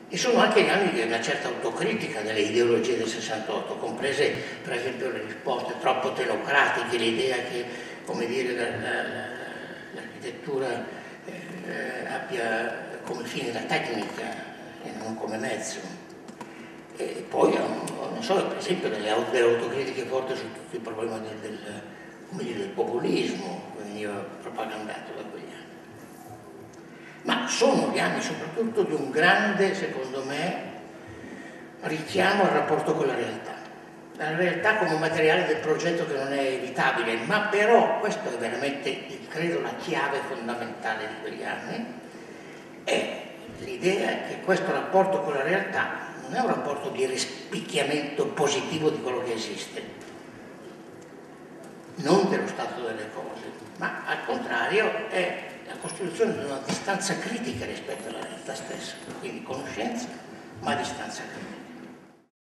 E sono anche gli anni di una certa autocritica delle ideologie del 68, comprese per esempio le risposte troppo teocratiche, l'idea che, come dire, l'architettura abbia come fine la tecnica e non come mezzo. E poi, non so, per esempio delle autocritiche forti su tutto il problema del populismo che veniva propagandato da quegli anni. Ma sono gli anni soprattutto di un grande, secondo me, richiamo al rapporto con la realtà. La realtà come materiale del progetto che non è evitabile, ma però, questo è veramente, credo, la chiave fondamentale di quegli anni, è l'idea che questo rapporto con la realtà non è un rapporto di rispecchiamento positivo di quello che esiste, non dello stato delle cose, ma al contrario è la costruzione di una distanza critica rispetto alla realtà stessa, quindi conoscenza, ma distanza critica.